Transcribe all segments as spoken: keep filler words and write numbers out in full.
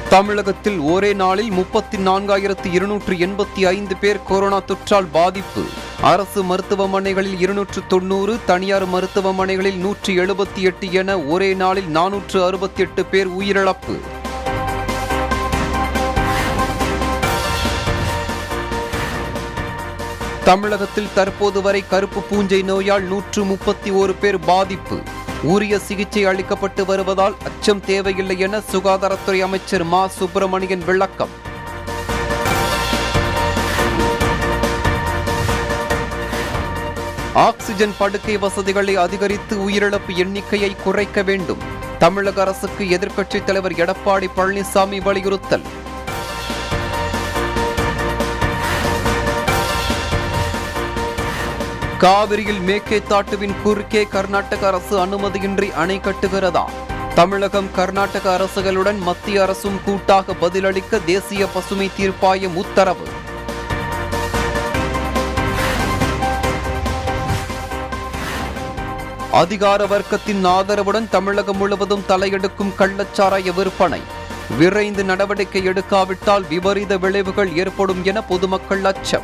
தமிழகத்தில் ஒரே நாளில் முப்பத்தி நான்காயிரத்து இருநூற்று எண்பத்தி ஐந்து பேர் கொரோனா தொற்றால் பாதிப்பு. அரசு மருத்துவமனைகளில் இருநூற்று தொன்னூறு, தனியார் மருத்துவமனைகளில் நூற்றி எழுபத்தி எட்டு என ஒரே நாளில் நானூற்று அறுபத்தி எட்டு பேர் உயிரிழப்பு. தமிழகத்தில் தற்போது வரை கருப்பு பூஞ்சை நோயால் நூற்று முப்பத்தி ஓரு பேர் பாதிப்பு. உரிய சிகிச்சை அளிக்கப்பட்டு வருவதால் அச்சம் தேவையில்லை என சுகாதாரத்துறை அமைச்சர் மா சுப்பிரமணியன் விளக்கம். ஆக்சிஜன் படுக்கை வசதிகளை அதிகரித்து உயிரிழப்பு எண்ணிக்கையை குறைக்க வேண்டும். தமிழக அரசுக்கு எதிர்க்கட்சித் தலைவர் எடப்பாடி பழனிசாமி வலியுறுத்தல். காவிரியில் மேகேதாட்டுவின் குறுக்கே கர்நாடக அரசு அனுமதியின்றி அணை கட்டுகிறதா? தமிழகம் கர்நாடக அரசுகளுடன் மத்திய அரசும் கூட்டாக பதிலளிக்க தேசிய பசுமை தீர்ப்பாயம் உத்தரவு. அதிகார வர்க்கத்தின் ஆதரவுடன் தமிழகம் முழுவதும் தலையெடுக்கும் கள்ளச்சாராய விற்பனை. விரைந்து நடவடிக்கை எடுக்காவிட்டால் விபரீத விளைவுகள் ஏற்படும் என பொதுமக்கள் அச்சம்.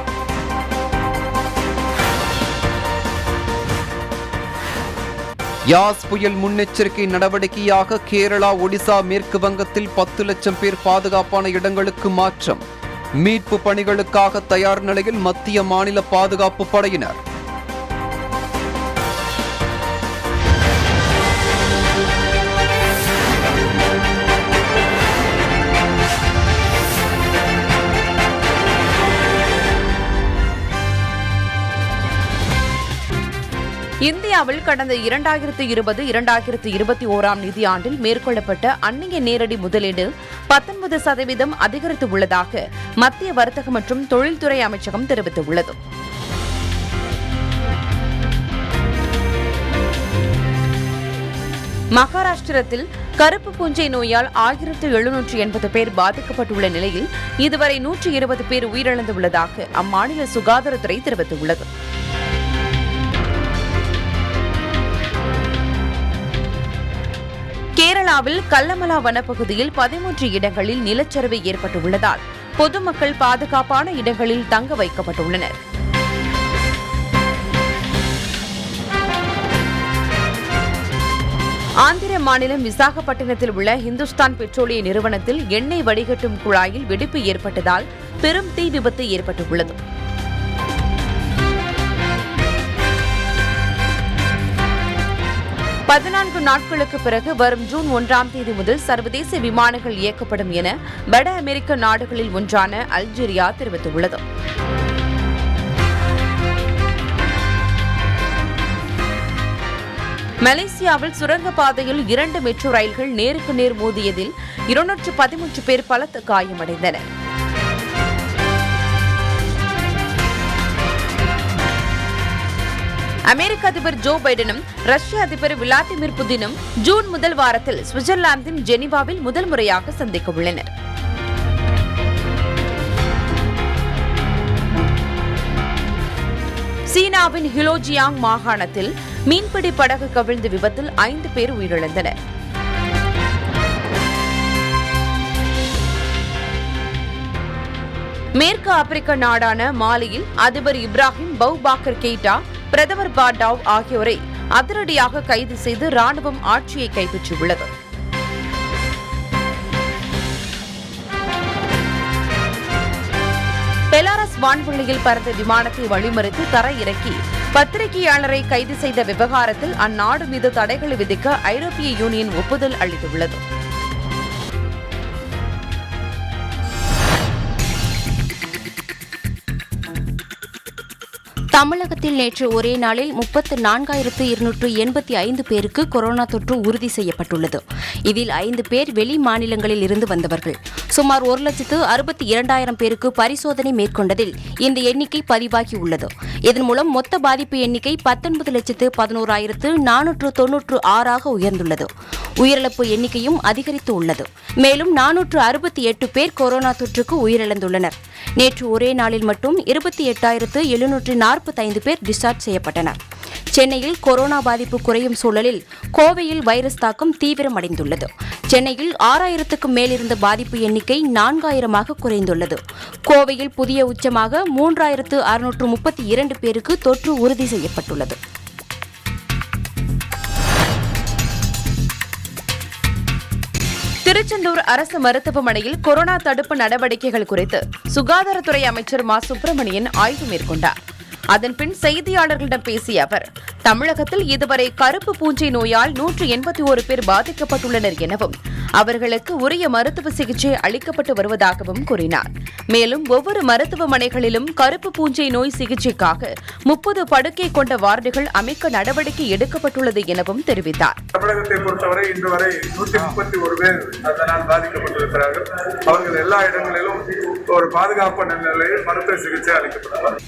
யாஸ் புயல் முன்னெச்சரிக்கை நடவடிக்கையாக கேரளா, ஒடிசா, மேற்கு வங்கத்தில் பத்து லட்சம் பேர் பாதுகாப்பான இடங்களுக்கு மாற்றம். மீட்பு பணிகளுக்காக தயார் நிலையில் மத்திய மாநில பாதுகாப்பு படையினர். இந்தியாவில் கடந்த இரண்டாயிரத்து இருபது இரண்டாயிரத்து இருபத்தி ஓராம் நிதியாண்டில் மேற்கொள்ளப்பட்ட அந்நிய நேரடி முதலீடு பத்தொன்பது சதவீதம் அதிகரித்துள்ளதாக மத்திய வர்த்தக மற்றும் தொழில்துறை அமைச்சகம் தெரிவித்துள்ளது. மகாராஷ்டிரத்தில் கருப்பு பூஞ்சை நோயால் ஆயிரத்து எழுநூற்று எண்பது பேர் பாதிக்கப்பட்டுள்ள நிலையில் இதுவரை நூற்று இருபது பேர் உயிரிழந்துள்ளதாக அம்மாநில சுகாதாரத்துறை தெரிவித்துள்ளது. கேரளாவில் கல்லமலா வனப்பகுதியில் பதிமூன்று இடங்களில் நிலச்சரிவு ஏற்பட்டுள்ளதால் பொதுமக்கள் பாதுகாப்பான இடங்களில் தங்க வைக்கப்பட்டுள்ளனர். ஆந்திர மாநிலம் விசாகப்பட்டினத்தில் உள்ள இந்துஸ்தான் பெட்ரோலிய நிறுவனத்தில் எண்ணெய் வடிகட்டும் குழாயில் வெடிப்பு ஏற்பட்டதால் பெரும் தீ விபத்து ஏற்பட்டுள்ளது. பதினான்கு நாட்களுக்கு பிறகு வரும் ஜூன் ஒன்றாம் தேதி முதல் சர்வதேச விமானங்கள் இயக்கப்படும் என வட அமெரிக்க நாடுகளில் ஒன்றான அல்ஜீரியா தெரிவித்துள்ளது. மலேசியாவில் சுரங்கப்பாதையில் இரண்டு மெட்ரோ ரயில்கள் நேருக்கு நேர் மோதியதில் இருநூற்று பதிமூன்று பேர் பலத்த காயமடைந்தனர். அமெரிக்க அதிபர் ஜோ பைடனும் ரஷ்ய அதிபர் விளாடிமிர் புதினும் ஜூன் முதல் வாரத்தில் சுவிட்சர்லாந்தின் ஜெனீவாவில் முதல் முறையாக சந்திக்க உள்ளனர். சீனாவின் ஹிலோஜியாங் மாகாணத்தில் மீன்பிடி படகு கவிழ்ந்த விபத்தில் ஐந்து பேர் உயிரிழந்தனர். மேற்கு ஆப்பிரிக்க நாடான மாலியில் அதிபர் இப்ராஹிம் பவுபாக்கர் கெய்டா, பிரதமர் பாடாவ் ஆகியோரை அதிரடியாக கைது செய்து ராணுவம் ஆட்சியை கைப்பற்றியுள்ளது. பெலாரஸ் வான்வெளியில் பறந்த விமானத்தை வழிமறித்து தரை இறக்கி பத்திரிகையாளரை கைது செய்த விவகாரத்தில் அந்நாடு மீது தடைகளை விதிக்க ஐரோப்பிய யூனியன் ஒப்புதல் அளித்துள்ளது. தமிழகத்தில் நேற்று ஒரே நாளில் முப்பத்து நான்காயிரத்து இருநூற்று எண்பத்தி ஐந்து பேருக்கு கொரோனா தொற்று உறுதி செய்யப்பட்டுள்ளது. இதில் ஐந்து பேர் வெளி மாநிலங்களில் இருந்து வந்தவர்கள். சுமார் ஒரு லட்சத்து அறுபத்தி இரண்டாயிரம் பேருக்கு பரிசோதனை மேற்கொண்டதில் இந்த எண்ணிக்கை பதிவாகியுள்ளது. இதன் மூலம் மொத்த பாதிப்பு எண்ணிக்கை பத்தொன்பது லட்சத்து பதினோராயிரத்து நானூற்று தொன்னூற்று ஆறாக உயர்ந்துள்ளது. உயிரிழப்பு எண்ணிக்கையும் அதிகரித்து உள்ளது. மேலும் நானூற்று அறுபத்தி எட்டு பேர் கொரோனா தொற்றுக்கு உயிரிழந்துள்ளனர். நேற்று ஒரே நாளில் மட்டும் இருபத்தி எட்டாயிரத்து எழுநூற்று நாற்பத்தி ஐந்து பேர் டிஸ்சார்ஜ் செய்யப்பட்டனர். சென்னையில் கொரோனா பாதிப்பு குறையும் சூழலில் கோவையில் வைரஸ் தாக்கம் தீவிரமடைந்துள்ளது. சென்னையில் ஆறாயிரத்துக்கும் மேலிருந்த பாதிப்பு எண்ணிக்கை நான்காயிரமாக குறைந்துள்ளது. கோவையில் புதிய உச்சமாக மூன்றாயிரத்து அறுநூற்று முப்பத்தி இரண்டு பேருக்கு தொற்று உறுதி செய்யப்பட்டுள்ளது. திருச்செந்தூர் அரசு மருத்துவமனையில் கொரோனா தடுப்பு நடவடிக்கைகள் குறித்து சுகாதாரத்துறை அமைச்சர் மா சுப்பிரமணியன் ஆய்வு மேற்கொண்டார். அதன்பின் செய்தியாளர்களிடம் பேசிய அவர், தமிழகத்தில் இதுவரை கருப்பு பூஞ்சை நோயால் நூற்று எண்பத்தி ஒரு பேர் பாதிக்கப்பட்டுள்ளனர் எனவும் அவர்களுக்கு உரிய மருத்துவ சிகிச்சை அளிக்கப்பட்டு வருவதாகவும் கூறினார். மேலும் ஒவ்வொரு மருத்துவமனைகளிலும் கருப்பு பூஞ்சை நோய் சிகிச்சைக்காக முப்பது படுக்கை கொண்ட வார்டுகள் அமைக்க நடவடிக்கை எடுக்கப்பட்டுள்ளது எனவும் தெரிவித்தார். தமிழகத்தை பொறுத்தவரை இன்று வரை நூற்றி முப்பத்தி ஒரு பேர் அதனால் பாதிக்கப்பட்டிருக்கிறார்கள். அவர்கள் எல்லா இடங்களிலும் ஒரு பாதுகாப்பு நிலையில் மருத்துவ சிகிச்சை அளிக்கப்பட்டுள்ளது.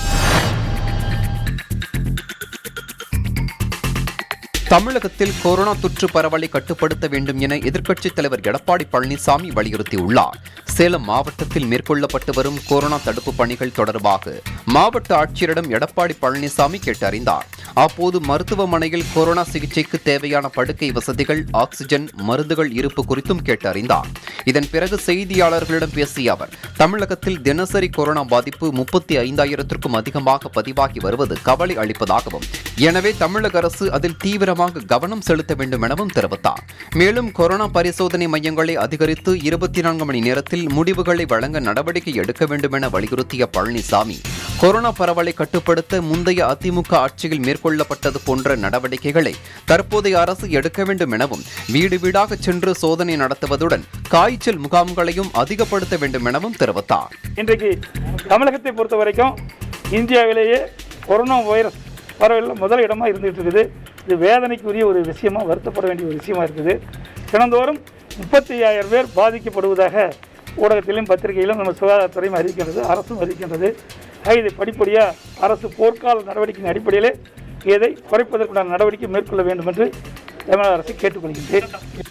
தமிழகத்தில் கொரோனா தொற்று பரவலை கட்டுப்படுத்த வேண்டும் என எதிர்க்கட்சித் தலைவர் எடப்பாடி பழனிசாமி வலியுறுத்தியுள்ளார். சேலம் மாவட்டத்தில் மேற்கொள்ளப்பட்டு வரும் கொரோனா தடுப்பு பணிகள் தொடர்பாக மாவட்ட ஆட்சியரிடம் எடப்பாடி பழனிசாமி கேட்டறிந்தார். அப்போது மருத்துவமனையில் கொரோனா சிகிச்சைக்கு தேவையான படுக்கை வசதிகள், ஆக்சிஜன், மருந்துகள் இருப்பு குறித்தும் கேட்டறிந்தார். இதன் பிறகு செய்தியாளர்களிடம் பேசிய அவர், தமிழகத்தில் தினசரி கொரோனா பாதிப்பு முப்பத்தி ஐந்தாயிரத்திற்கும் அதிகமாக பதிவாகி வருவது கவலை அளிப்பதாகவும், எனவே தமிழக அரசு அதில் தீவிரமாக கவனம் செலுத்த வேண்டும் எனவும் தெரிவித்தார். மேலும் கொரோனா பரிசோதனை மையங்களை அதிகரித்து இருபத்தி நான்கு மணி நேரத்தில் முடிவுகளை வழங்க நடவடிக்கை எடுக்க வேண்டும் என வலியுறுத்திய பழனிசாமி, கொரோனா பரவலை கட்டுப்படுத்த முந்தைய அதிமுக ஆட்சியில் மேற்கொள்ளப்பட்டது போன்ற நடவடிக்கைகளை தற்போதைய அரசு எடுக்க வேண்டும் எனவும், வீடு வீடாக சென்று சோதனை நடத்துவதுடன் காய்ச்சல் முகாம்களையும் அதிகப்படுத்த வேண்டும் எனவும் தெரிவித்தார். இன்றைக்கு தமிழகத்தை பொறுத்த வரைக்கும் இந்தியாவிலேயே கொரோனா வைரஸ் பரவலில் முதல் இடமா இருந்துகிட்டு இருக்குது. இது வேதனைக்குரிய ஒரு விஷயமா, வருத்தப்பட வேண்டிய ஒரு விஷயமா இருக்குது. தினந்தோறும் முப்பத்தி ஐயாயிரம் பேர் பாதிக்கப்படுவதாக ஊடகத்திலும் பத்திரிகையிலும் நம்ம சுகாதாரத்துறையும் அறிவிக்கின்றது, அரசும் அறிவிக்கின்றது. இது படிப்படியாக அரசு போர்க்கால நடவடிக்கையின் அடிப்படையிலே இதை குறைப்பதற்குண்டான நடவடிக்கை மேற்கொள்ள வேண்டும் என்று தமிழக அரசு கேட்டுக்கொள்கின்றேன்.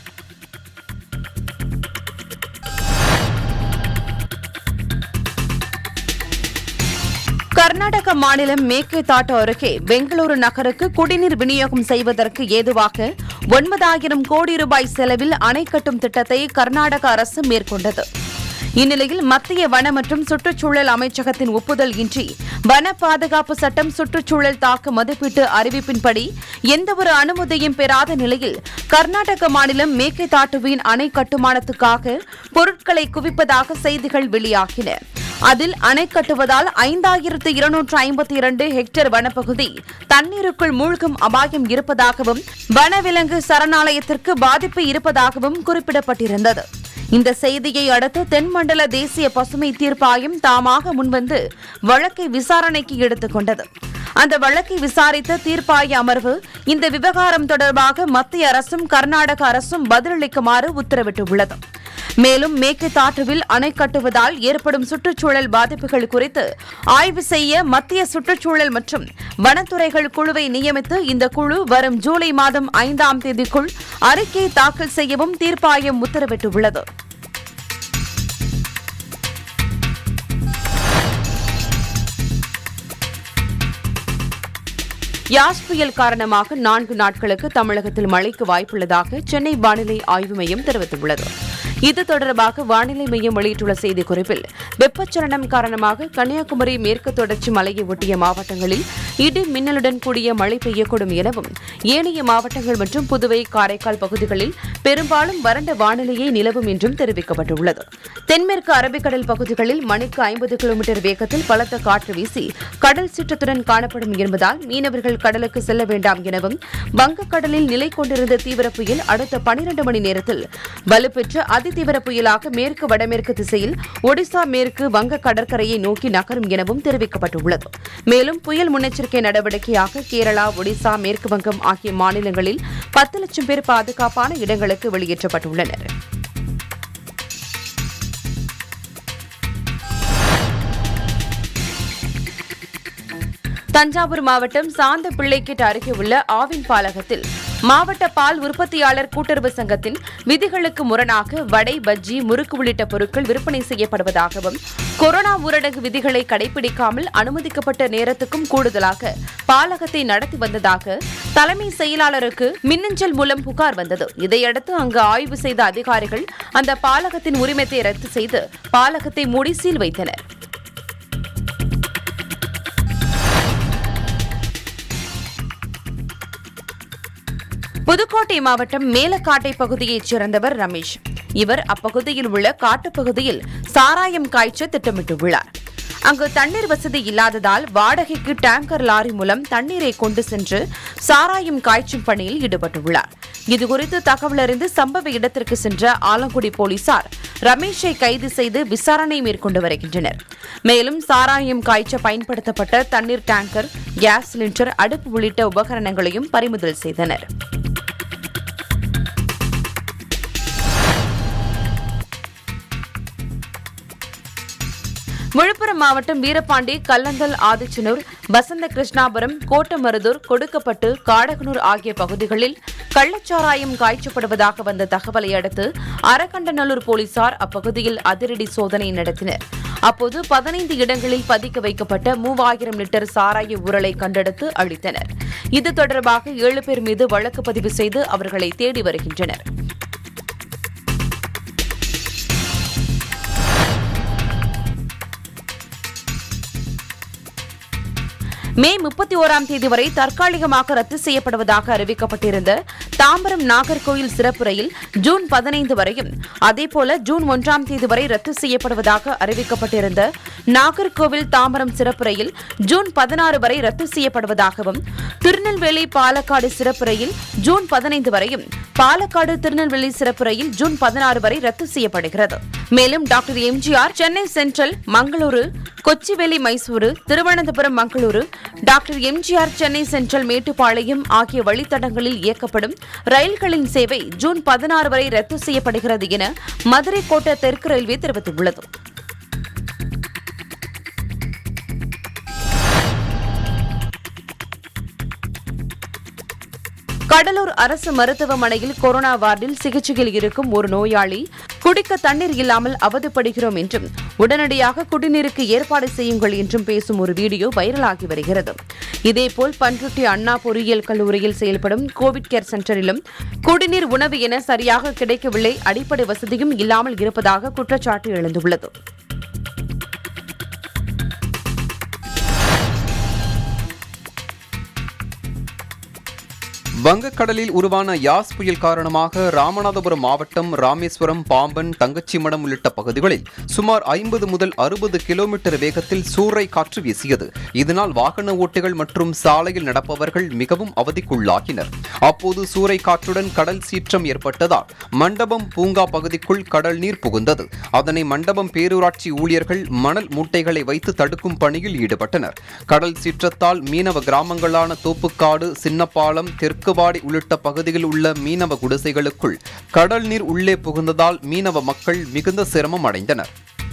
கர்நாடக மாநிலம் மேக்கேதாட்டு அருகே பெங்களூரு நகருக்கு குடிநீர் விநியோகம் செய்வதற்கு ஏதுவாக ஒன்பதாயிரம் கோடி ரூபாய் செலவில் அணை கட்டும் திட்டத்தை கர்நாடக அரசு மேற்கொண்டது. இந்நிலையில் மத்திய வன மற்றும் சுற்றுச்சூழல் அமைச்சகத்தின் ஒப்புதல் இன்றி வன பாதுகாப்பு சட்டம் சுற்றுச்சூழல் தாக்க மதிப்பீட்டு அறிவிப்பின்படி எந்தவொரு அனுமதியும் பெறாத நிலையில் கர்நாடக மாநிலம் மேக்கேதாட்டுவின் அணை கட்டுமானத்துக்காக பொருட்களை குவிப்பதாக செய்திகள் வெளியாகின. அதில் அணை கட்டுவதால் ஐந்தாயிரத்து இருநூற்று ஐம்பத்தி இரண்டு ஹெக்டேர் வனப்பகுதி தண்ணீருக்குள் மூழ்கும் அபாயம் இருப்பதாகவும் வனவிலங்கு சரணாலயத்திற்கு பாதிப்பு இருப்பதாகவும் குறிப்பிடப்பட்டிருந்தது. இந்த செய்தியை அடுத்து தென்மண்டல தேசிய பசுமை தீர்ப்பாயம் தாமாக முன்வந்து வழக்கை விசாரணைக்கு எடுத்துக் கொண்டது. அந்த வழக்கை விசாரித்த தீர்ப்பாய அமர்வு இந்த விவகாரம் தொடர்பாக மத்திய அரசும் கர்நாடக அரசும் பதிலளிக்குமாறு உத்தரவிட்டுள்ளது. மேலும் மேக்கேதாட்டுவில் அணை கட்டுவதால் ஏற்படும் சுற்றுச்சூழல் பாதிப்புகள் குறித்து ஆய்வு செய்ய மத்திய சுற்றுச்சூழல் மற்றும் வனத்துறைகள் குழுவை நியமித்து இந்த குழு வரும் ஜூலை மாதம் ஐந்தாம் தேதிக்குள் அறிக்கை தாக்கல் செய்யவும் தீர்ப்பாயம் உத்தரவிட்டுள்ளது. யாஸ் புயல் காரணமாக நான்கு நாட்களுக்கு தமிழகத்தில் மழைக்கு வாய்ப்புள்ளதாக சென்னை வானிலை ஆய்வு மையம் தெரிவித்துள்ளது. இது தொடர்பாக வானிலை மையம் வெளியிட்டுள்ள செய்திக்குறிப்பில், வெப்பச்சலனம் காரணமாக கன்னியாகுமரி மேற்கு தொடர்ச்சி மலையை ஒட்டிய மாவட்டங்களில் இடி மின்னலுடன் கூடிய மழை பெய்யக்கூடும் எனவும், ஏனைய மாவட்டங்கள் மற்றும் புதுவை, காரைக்கால் பகுதிகளில் பெரும்பாலும் வறண்ட வானிலையே நிலவும் என்றும் தெரிவிக்கப்பட்டுள்ளது. தென்மேற்கு அரபிக்கடல் பகுதிகளில் மணிக்கு ஐம்பது கிலோமீட்டர் வேகத்தில் பலத்த காற்று வீசி கடல் சீற்றத்துடன் காணப்படும் என்பதால் மீனவர்கள் கடலுக்கு செல்ல வேண்டாம் எனவும், வங்கக்கடலில் நிலை கொண்டிருந்த தீவிர புயல் அடுத்த பனிரண்டு மணி நேரத்தில் வலுப்பெற்று அதிதீவிர புயலாக மேற்கு வடமேற்கு திசையில் ஒடிசா மேற்கு வங்க கடற்கரையை நோக்கி நகரும் எனவும் தெரிவிக்கப்பட்டுள்ளது. மேலும் புயல் முன்னெச்சரிக்கை நடவடிக்கையாக கேரளா, ஒடிசா, மேற்கு வங்கம் ஆகிய மாநிலங்களில் பத்து லட்சம் பேர் பாதுகாப்பான இடங்களுக்கு வெளியேற்றப்பட்டுள்ளனர். தஞ்சாவூர் மாவட்டம் சாந்த பிள்ளைக்கேட் அருகே உள்ள ஆவின் பாலகத்தில் மாவட்ட பால் உற்பத்தியாளர் கூட்டுறவு சங்கத்தின் விதிகளுக்கு முரணாக வடை, பஜ்ஜி, முறுக்கு உள்ளிட்ட பொருட்கள் விற்பனை செய்யப்படுவதாகவும், கொரோனா ஊரடங்கு விதிகளை கடைபிடிக்காமல் அனுமதிக்கப்பட்ட நேரத்துக்கும் கூடுதலாக பாலகத்தை நடத்தி வந்ததாக தலைமை செயலாளருக்கு மின்னஞ்சல் மூலம் புகார் வந்தது. இதையடுத்து அங்கு ஆய்வு செய்த அதிகாரிகள் அந்த பாலகத்தின் உரிமத்தை ரத்து செய்து பாலகத்தை மூடி சீல் வைத்தனர். புதுக்கோட்டை மாவட்டம் மேலக்காட்டை பகுதியைச் சேர்ந்தவர் ரமேஷ். இவர் அப்பகுதியில் உள்ள காட்டுப்பகுதியில் சாராயம் காய்ச்ச திட்டமிட்டுள்ளார். அங்கு தண்ணீர் வசதி இல்லாததால் வாடகைக்கு டேங்கர் லாரி மூலம் தண்ணீரை கொண்டு சென்று சாராயம் காய்ச்சும் பணியில் ஈடுபட்டுள்ளார். இதுகுறித்து தகவல் அறிந்து சம்பவ இடத்திற்கு சென்ற ஆலங்குடி போலீசார் ரமேஷை கைது செய்து விசாரணை மேற்கொண்டு வருகின்றனர். மேலும் சாராயம் காய்ச்ச பயன்படுத்தப்பட்ட தண்ணீர் டேங்கர், கேஸ் சிலிண்டர், அடுப்பு உள்ளிட்ட உபகரணங்களையும் பறிமுதல் செய்தனர். விழுப்புரம் மாவட்டம் வீரபாண்டி, கல்லந்தல், ஆதிச்சனூர், வசந்த கிருஷ்ணாபுரம், கோட்டமருதூர், கொடுக்கப்பட்டு, காடகனூர் ஆகிய பகுதிகளில் கள்ளச்சாராயம் காய்ச்சப்படுவதாக வந்த தகவலை அடுத்து அரக்கண்டநல்லூர் போலீசார் அப்பகுதியில் அதிரடி சோதனை நடத்தினர். அப்போது பதினைந்து இடங்களில் பதிக்க வைக்கப்பட்ட மூவாயிரம் லிட்டர் சாராய உரலை கண்டெடுத்து அழித்தனர். இது தொடர்பாக ஏழு பேர் மீது வழக்கு பதிவு செய்து அவர்களை தேடி வருகின்றனர். மே முப்பத்தி ஓராம் தேதி வரை தற்காலிகமாக ரத்து செய்யப்படுவதாக அறிவிக்கப்பட்டிருந்த தாம்பரம் நாகர்கோயில் சிறப்பு ரயில் ஜூன் பதினைந்து வரையும், அதேபோல ஜூன் ஒன்றாம் தேதி வரை ரத்து செய்யப்படுவதாக அறிவிக்கப்பட்டிருந்த நாகர்கோவில் தாம்பரம் சிறப்பு ரயில் ஜூன் பதினாறு வரை ரத்து செய்யப்படுவதாகவும், திருநெல்வேலி பாலக்காடு சிறப்பு ரயில் ஜூன் பதினைந்து வரையும், பாலக்காடு திருநெல்வேலி சிறப்பு ரயில் ஜூன் பதினாறு வரை ரத்து செய்யப்படுகிறது. மேலும் doctor MGR Chennai central, Mangaluru, Kochuveli, Mysuru, Thiruvananthapuram, Mangaluru, doctor MGR Chennai central, Mettupalayam ஆகிய வழித்தடங்களில் இயக்கப்படும் ரயில்களின் சேவை ஜூன் பதினாறு வரை ரத்து செய்யப்படுகிறது என மதுரை கோட்ட தெற்கு ரயில்வே தெரிவித்துள்ளது. கடலூர் அரசு மருத்துவமனையில் கொரோனா வார்டில் சிகிச்சையில் இருக்கும் ஒரு நோயாளி குடிக்க தண்ணீர் இல்லாமல் அவதிப்படுகிறோம் என்றும், உடனடியாக குடிநீருக்கு ஏற்பாடு செய்யுங்கள் என்றும் பேசும் ஒரு வீடியோ வைரலாகி வருகிறது. இதேபோல் பண்ருட்டி அண்ணா பொறியியல் கல்லூரியில் செயல்படும் கோவிட் கேர் சென்டரிலும் குடிநீர், உணவு என சரியாக கிடைக்கவில்லை, அடிப்படை வசதியும் இல்லாமல் இருப்பதாக குற்றச்சாட்டு எழுந்துள்ளது. வங்கக்கடலில் உருவான யாஸ் புயல் காரணமாக ராமநாதபுரம் மாவட்டம் ராமேஸ்வரம், பாம்பன், தங்கச்சிமடம் உள்ளிட்ட பகுதிகளில் சுமார் ஐம்பது முதல் அறுபது கிலோமீட்டர் வேகத்தில் சூறை காற்று வீசியது. இதனால் வாகன ஓட்டிகள் மற்றும் சாலையில் நடப்பவர்கள் மிகவும் அவதிக்குள்ளாகினர். அப்போது சூறை காற்றுடன் கடல் சீற்றம் ஏற்பட்டதால் மண்டபம் பூங்கா பகுதிக்குள் கடல் நீர் புகுந்தது. அதனை மண்டபம் பேரூராட்சி ஊழியர்கள் மணல் மூட்டைகளை வைத்து தடுக்கும் பணியில் ஈடுபட்டனர். கடல் சீற்றத்தால் மீனவ கிராமங்களான தோப்புக்காடு, சின்னப்பாலம், தெற்கு வாடி உள்ளிட்ட பகுதியில் உள்ள மீனவ குடிசைகளுக்குள் கடல் நீர் உள்ளே புகுந்ததால் மீனவ மக்கள் மிகுந்த சிரமம் அடைந்தனர்.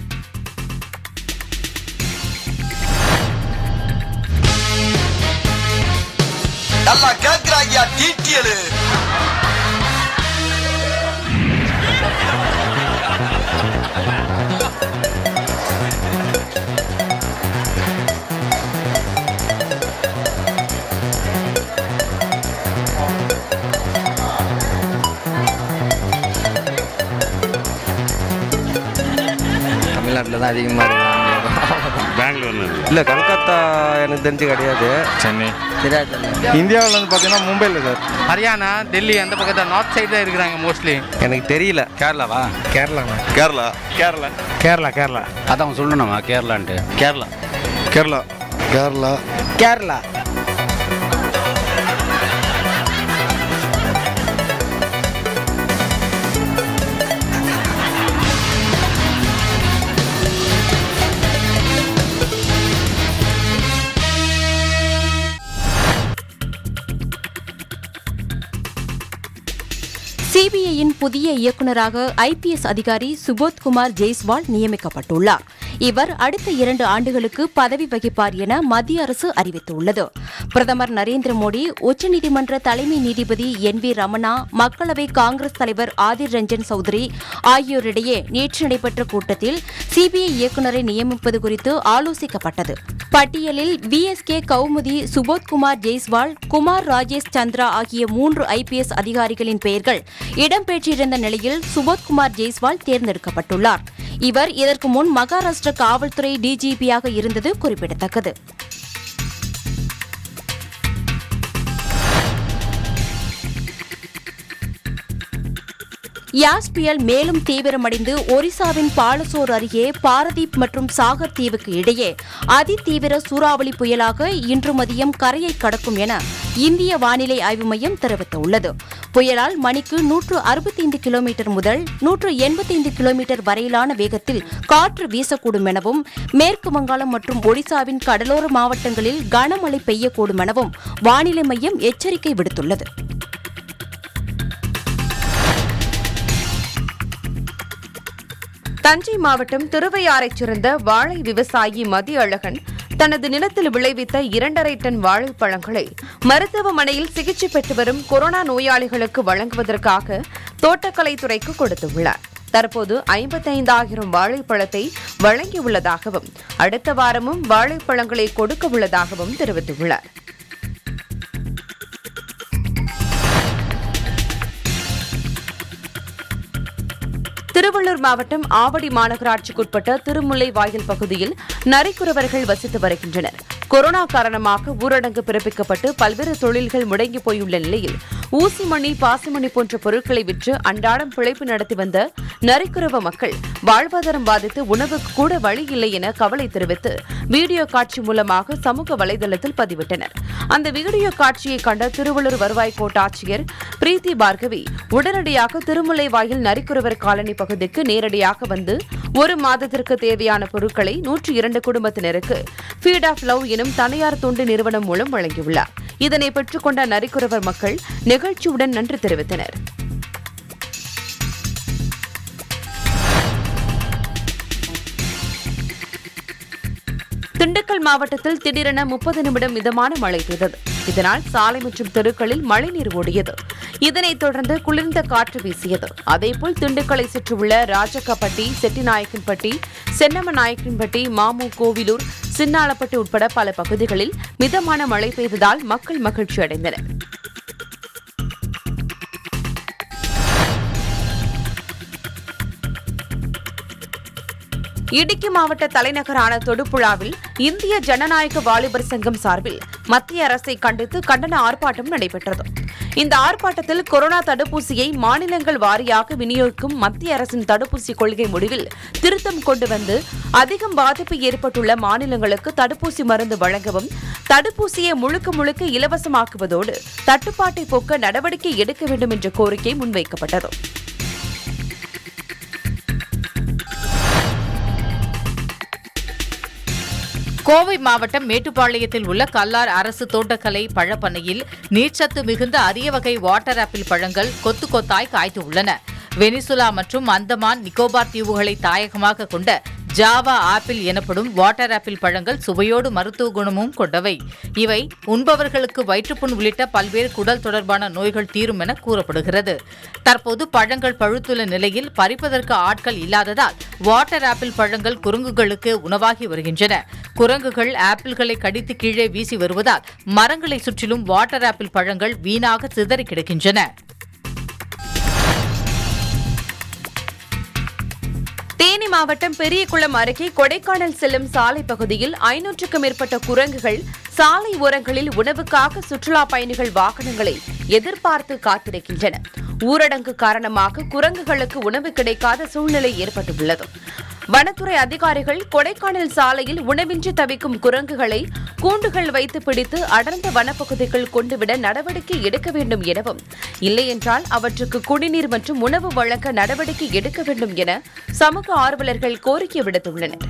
தமிழ்நாட்டில் தான் அதிகமாக இருக்கு. பெங்களூர் இல்லை, கல்கத்தா எனக்கு தெரிஞ்சு கிடையாது. சென்னை, இந்தியாவில் வந்து பார்த்தீங்கன்னா மும்பையில் சார். ஹரியானா, டெல்லி அந்த பக்கத்தில் நார்த் சைடு தான் இருக்கிறாங்க மோஸ்ட்லி. எனக்கு தெரியல. கேரளாவா? கேரளாண்ணா. கேரளா கேரளா கேரளா கேரளா அதான் சொல்லணுமா கேரளான்ட்டு? கேரளா கேரளா கேரளா கேரளா சிபிஐயின் புதிய இயக்குநராக ஐபிஎஸ் அதிகாரி சுபோத் குமார் ஜெய்ஸ்வால் நியமிக்கப்பட்டுள்ளார். இவர் அடுத்த இரண்டு ஆண்டுகளுக்கு பதவி வகிப்பார் என மத்திய அரசு அறிவித்துள்ளது. பிரதமர் நரேந்திர மோடி, உச்சநீதிமன்ற தலைமை நீதிபதி என் வி ரமணா, மக்களவை காங்கிரஸ் தலைவர் ஆதிர் ரஞ்சன் சௌத்ரி ஆகியோரிடையே நேற்று நடைபெற்ற கூட்டத்தில் சிபிஐ இயக்குநரை நியமிப்பது குறித்து ஆலோசிக்கப்பட்டது. பட்டியலில் V S K Kaumudi, Subodh Kumar Jaiswal, Kumar Rajesh Chandra ஆகிய மூன்று ஐ பி எஸ் அதிகாரிகளின் பெயர்கள் இடம்பெற்றிருந்த நிலையில் சுபோத்குமார் ஜெய்ஸ்வால் தேர்ந்தெடுக்கப்பட்டுள்ளார். இவர் இதற்கு முன் மகாராஷ்டிர காவல்துறை டிஜிபியாக இருந்தது குறிப்பிடத்தக்கது. யாஸ் புயல் மேலும் தீவிரமடைந்து ஒரிசாவின் பாலசோர் அருகே பாரதீப் மற்றும் சாகர் தீவுக்கு இடையே அதிதீவிர சூறாவளி புயலாக இன்று மதியம் கரையை கடக்கும் என இந்திய வானிலை ஆய்வு மையம் தெரிவித்துள்ளது. புயலால் மணிக்கு நூற்று அறுபத்தைந்து கிலோமீட்டர் முதல் நூற்று எண்பத்தைந்து கிலோமீட்டர் வரையிலான வேகத்தில் காற்று வீசக்கூடும் எனவும், மேற்கு வங்காளம் மற்றும் ஒடிசாவின் கடலோர மாவட்டங்களில் கனமழை பெய்யக்கூடும் எனவும் வானிலை மையம் எச்சரிக்கை விடுத்துள்ளது. தஞ்சை மாவட்டம் திருவையாறைச் சேர்ந்த வாழை விவசாயி மதியழகன் தனது நிலத்தில் விளைவித்த இரண்டரை டன் வாழைப்பழங்களை மருத்துவமனையில் சிகிச்சை பெற்று வரும் கொரோனா நோயாளிகளுக்கு வழங்குவதற்காக தோட்டக்கலைத்துறைக்கு கொடுத்துள்ளார். தற்போது ஐம்பத்தைந்தாயிரம் வாழைப்பழத்தை வழங்கியுள்ளதாகவும், அடுத்த வாரமும் வாழைப்பழங்களை கொடுக்க உள்ளதாகவும் தெரிவித்துள்ளார். திருவள்ளூர் மாவட்டம் ஆவடி மாநகராட்சிக்குட்பட்ட திருமுல்லை வாயில் பகுதியில் நரிக்குறவர்கள் வசித்து வருகின்றனர். கொரோனா காரணமாக ஊரடங்கு பிறப்பிக்கப்பட்டு பல்வேறு தொழில்கள் முடங்கி போயுள்ள நிலையில் ஊசிமணி, பாசிமணி போன்ற பொருட்களை விற்று அன்றாடம் பிழைப்பு நடத்தி வந்த நரிக்குறவ மக்கள் வாழ்வாதாரம் பாதித்து உணவுக்கு கூட வழி இல்லை என கவலை தெரிவித்து வீடியோ காட்சி மூலமாக சமூக வலைதளத்தில் பதிவிட்டனர். அந்த வீடியோ காட்சியை கண்ட திருவள்ளூர் வருவாய் கோட்டாட்சியர் பிரீத்தி பார்கவி உடனடியாக திருமுல்லை வாயில் நரிக்குறவர் காலனி பகுதிக்கு நேரடியாக வந்து ஒரு மாதத்திற்கு தேவையான பொருட்களை நூற்றி இரண்டு குடும்பத்தினருக்கு ஃபீட் ஆஃப் லவ் எனும் தனியார் தொண்டு நிறுவனம் மூலம் வழங்கியுள்ளார். இதனை பெற்றுக்கொண்ட நரிக்குறவர் மக்கள் நிகழ்ச்சியுடன் நன்றி தெரிவித்தனர். திண்டுக்கல் மாவட்டத்தில் திடீரென முப்பது நிமிடம் மிதமான மழை பெய்தது. இதனால் சாலை மற்றும் தெருக்களில் மழைநீர் ஓடியது. இதனைத் தொடர்ந்து குளிர்ந்த காற்று வீசியது. அதேபோல் திண்டுக்கலை சுற்றியுள்ள ராஜக்கப்பட்டி, செட்டிநாயக்கன்பட்டி, சென்னமநாயக்கன்பட்டி, மாமு, கோவிலூர், சின்னாளப்பட்டி உட்பட பல பகுதிகளில் மிதமான மழை பெய்ததால் மக்கள் மகிழ்ச்சி அடைந்தனர். இடுக்கி மாவட்ட தலைநகரான தொடுபுழாவில் இந்திய ஜனநாயக வாலிபர் சங்கம் சார்பில் மத்திய அரசை கண்டித்து கண்டன ஆர்ப்பாட்டம் நடைபெற்றது. இந்த ஆர்ப்பாட்டத்தில் கொரோனா தடுப்பூசியை மாநிலங்கள் வாரியாக விநியோகிக்கும் மத்திய அரசின் தடுப்பூசி கொள்கை முடிவில் திருத்தம் கொண்டு வந்து அதிகம் பாதிப்பு ஏற்பட்டுள்ள மாநிலங்களுக்கு தடுப்பூசி மருந்து வழங்கவும், தடுப்பூசியை முழுக்க முழுக்க இலவசமாக்குவதோடு தட்டுப்பாட்டை போக்க நடவடிக்கை எடுக்க வேண்டும் என்ற கோரிக்கை முன்வைக்கப்பட்டது. கோவை மாவட்டம் மேட்டுப்பாளையத்தில் உள்ள கல்லார் அரசு தோட்டக்கலை பழப்பண்ணையில் நீர்ச்சத்து மிகுந்த அரிய வகை வாட்டர் ஆப்பிள் பழங்கள் கொத்து கொத்தாய் காய்த்து உள்ளன. வெனிசுலா மற்றும் அந்தமான் நிக்கோபார் தீவுகளை தாயகமாக கொண்ட ஜாவா ஆப்பிள் எனப்படும் வாட்டர் ஆப்பிள் பழங்கள் சுவையோடு மருத்துவ குணமும் கொண்டவை. இவை உண்பவர்களுக்கு வயிற்றுப்புண் உள்ளிட்ட பல்வேறு குடல் தொடர்பான நோய்கள் தீரும் என கூறப்படுகிறது. தற்போது பழங்கள் பழுத்துள்ள நிலையில் பறிப்பதற்கு ஆட்கள் இல்லாததால் வாட்டர் ஆப்பிள் பழங்கள் குரங்குகளுக்கு உணவாகி வருகின்றன. குரங்குகள் ஆப்பிள்களை கடித்து கீழே வீசி வருவதால் மரங்களை சுற்றிலும் வாட்டர் ஆப்பிள் பழங்கள் வீணாக சிதறி கிடக்கின்றன. தேனி மாவட்டம் பெரியகுளம் அருகே கொடைக்கானல் செல்லும் சாலை பகுதியில் ஐநூற்றுக்கும் மேற்பட்ட குரங்குகள் சாலை ஓரங்களில் உணவுக்காக சுற்றுலா பயணிகள் வாகனங்களை எதிர்பார்த்து காத்திருக்கின்றன. ஊரடங்கு காரணமாக குரங்குகளுக்கு உணவு கிடைக்காத சூழ்நிலை ஏற்பட்டுள்ளது. வனத்துறை அதிகாரிகள் கொடைக்கானல் சாலையில் உணவின்றி தவிக்கும் குரங்குகளை கூண்டுகள் வைத்து பிடித்து அடர்ந்த வனப்பகுதிகள் கொண்டுவிட நடவடிக்கை எடுக்க வேண்டும் எனவும், இல்லையென்றால் அவற்றுக்கு குடிநீர் மற்றும் உணவு வழங்க நடவடிக்கை எடுக்க வேண்டும் என சமூக ஆர்வலர்கள் கோரிக்கை விடுத்துள்ளனர்.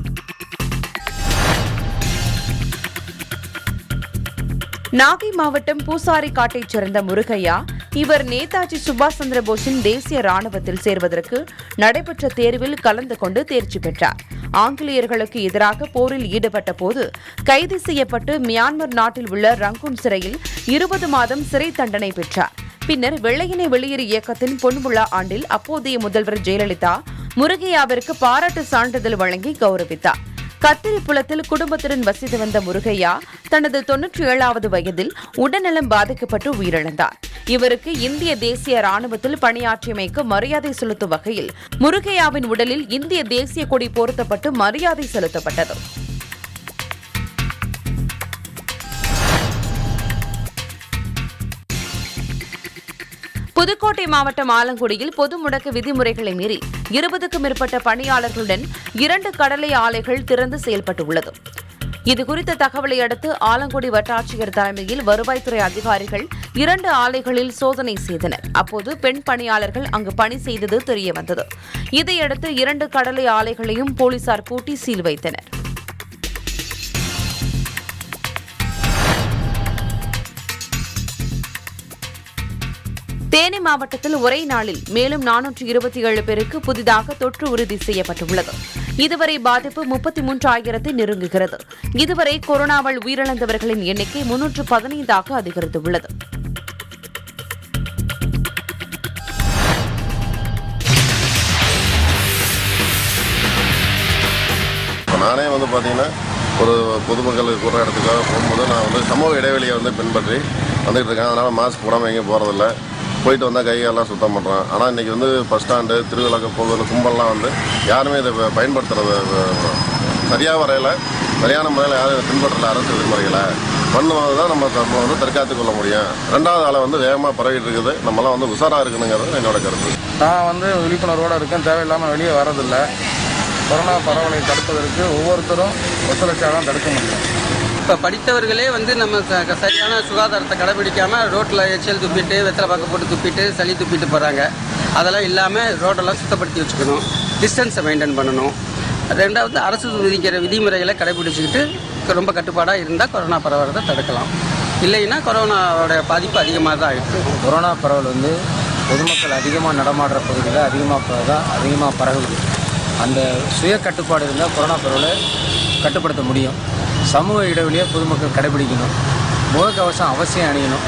நாகை மாவட்டம் பூசாரி காட்டைச் சேர்ந்த முருகையா, இவர் நேதாஜி சுபாஷ் சந்திரபோஸின் தேசிய ராணுவத்தில் சேர்வதற்கு நடைபெற்ற தேர்வில் கலந்து கொண்டு தேர்ச்சி பெற்றார். ஆங்கிலேயர்களுக்கு எதிராக போரில் ஈடுபட்ட போது கைது செய்யப்பட்டு மியான்மர் நாட்டில் உள்ள ரங்கூன் சிறையில் இருபது மாதம் சிறை தண்டனை பெற்றார். பின்னர் வெள்ளையனே வெளியேறு இயக்கத்தின் பொன்விழா ஆண்டில் அப்போதைய முதல்வர் ஜெயலலிதா முருகையாவிற்கு பாராட்டு சான்றிதழ் வழங்கி கௌரவித்தார். கத்திரிப்புலத்தில் குடும்பத்துடன் வசித்து வந்த முருகையா தனது தொன்னூற்றி ஏழாவது வயதில் உடல்நலம் பாதிக்கப்பட்டு உயிரிழந்தார். இவருக்கு இந்திய தேசிய ராணுவத்தில் பணியாற்றியமைக்கு மரியாதை செலுத்தும் வகையில் முருகையாவின் உடலில் இந்திய தேசிய கொடி போர்த்தப்பட்டு மரியாதை செலுத்தப்பட்டது. புதுக்கோட்டை மாவட்டம் ஆலங்குடியில் பொது முடக்க விதிமுறைகளை மீறி இருபதுக்கும் மேற்பட்ட பணியாளர்களுடன் இரண்டு கடலை ஆலைகள் திறந்து செயல்பட்டுள்ளது. இதுகுறித்த தகவலை அடுத்து ஆலங்குடி வட்டாட்சியர் தலைமையில் வருவாய்த்துறை அதிகாரிகள் இரண்டு ஆலைகளில் சோதனை செய்தனர். அப்போது பெண் பணியாளர்கள் அங்கு பணி செய்தது தெரியவந்தது. இதையடுத்து இரண்டு கடலை ஆலைகளையும் போலீசார் பூட்டி சீல் வைத்தனர். தேனி மாவட்டத்தில் ஒரே நாளில் மேலும் நானூற்று இருபத்தி ஏழு பேருக்கு புதிதாக தொற்று உறுதி செய்யப்பட்டுள்ளது. இதுவரை பாதிப்பு முப்பத்தி மூன்றாயிரத்தை நெருங்குகிறது. இதுவரை கொரோனாவால் உயிரிழந்தவர்களின் எண்ணிக்கை முன்னூற்று பதினைந்தாக அதிகரித்துள்ளது. நானே வந்து பார்த்தீங்கன்னா ஒரு பொதுமக்களுக்கு கூற இடத்துக்காக போகும்போது நான் வந்து சமூக இடைவெளியை வந்து பின்பற்றி வந்துகிட்டு இருக்கேன். அதனால் மாஸ்க் போடாமல் எங்கேயும் போகிறதில்ல. போயிட்டு வந்தால் கையெல்லாம் சுத்தம் பண்ணுறேன். ஆனால் இன்றைக்கி வந்து பஸ் ஸ்டாண்டு திருவிழாக்கு போகிற கும்பல்லாம் வந்து யாருமே இதை பயன்படுத்துறது சரியாக வரையில் சரியான முறையில் யாரும் பின்பற்றல அரசு விதிமுறைகளை பண்ணும்போது தான் நம்ம நம்ம வந்து தற்காத்து கொள்ள முடியும். ரெண்டாவது ஆளை வந்து வேகமாக பரவிட்டு இருக்குது. நம்மளாம் வந்து உஷாராக இருக்கணுங்கிறது என்னோட கருத்து. நான் வந்து விழிப்புணர்வோடு இருக்கேன். தேவையில்லாமல் வெளியே வரதில்லை. கொரோனா பரவலை தடுப்பதற்கு ஒவ்வொருத்தரும் ஒத்துழைச்சால் தான் தடுக்க முடியும். இப்போ படித்தவர்களே வந்து நம்ம சரியான சுகாதாரத்தை கடைபிடிக்காமல் ரோட்டில் எச்சல் துப்பிட்டு வெத்தலை பாக்கு போட்டு துப்பிட்டு சளி துப்பிட்டு போகிறாங்க. அதெல்லாம் இல்லாமல் ரோடெல்லாம் சுத்தப்படுத்தி வச்சுக்கணும். டிஸ்டன்ஸை மெயின்டைன் பண்ணணும். ரெண்டாவது அரசு விதிக்கிற விதிமுறைகளை கடைபிடிச்சிக்கிட்டு ரொம்ப கட்டுப்பாடாக இருந்தால் கொரோனா பரவறதை தடுக்கலாம். இல்லைன்னா கொரோனாவோட பாதிப்பு அதிகமாக தான் ஆகிடுது. கொரோனா பரவல் வந்து பொதுமக்கள் அதிகமாக நடமாடுற பகுதியில் அதிகமாக தான் அதிகமாக பரவுது. அந்த சுய கட்டுப்பாடு இருந்தால் கொரோனா பரவலை கட்டுப்படுத்த முடியும். சமூக இடைவெளியை பொதுமக்கள் கடைபிடிக்கணும். முகக்கவசம் அவசியம் அணியணும்.